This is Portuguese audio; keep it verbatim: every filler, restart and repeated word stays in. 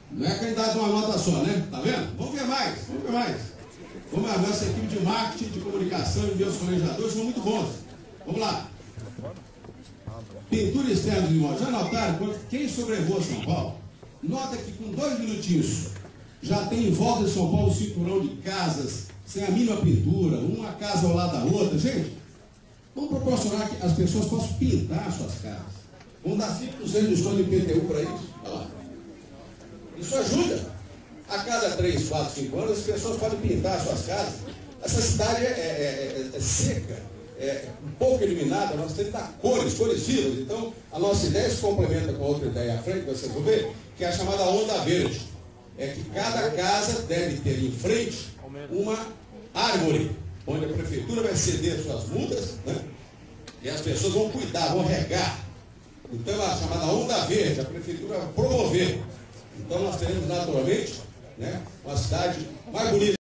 Não é candidato a uma nota só, né? Tá vendo? Vamos ver mais, vamos ver mais. Vamos lá, nossa equipe de marketing, de comunicação e meus planejadores são muito bons. Vamos lá. Pintura externa de imóvel. Já notaram? Quem sobrevoa São Paulo, nota que com dois minutinhos já tem em volta de São Paulo um cinturão de casas sem a mínima pintura, uma casa ao lado da outra. Gente, vamos proporcionar que as pessoas possam pintar suas casas. Vamos dar cinco por cento de desconto em I P T U para isso. Olha lá. Isso ajuda. A cada três, quatro, cinco anos, as pessoas podem pintar suas casas. Essa cidade é, é, é, é seca, é um pouco eliminada, nós temos que dar cores, cores vivas. Então, a nossa ideia se complementa com a outra ideia à frente, vocês vão ver, que é a chamada onda verde. É que cada casa deve ter em frente uma árvore, onde a prefeitura vai ceder suas multas, né? E as pessoas vão cuidar, vão regar. Então, a chamada onda verde, a prefeitura vai promover. Então, nós teremos naturalmente, né, uma cidade mais bonita.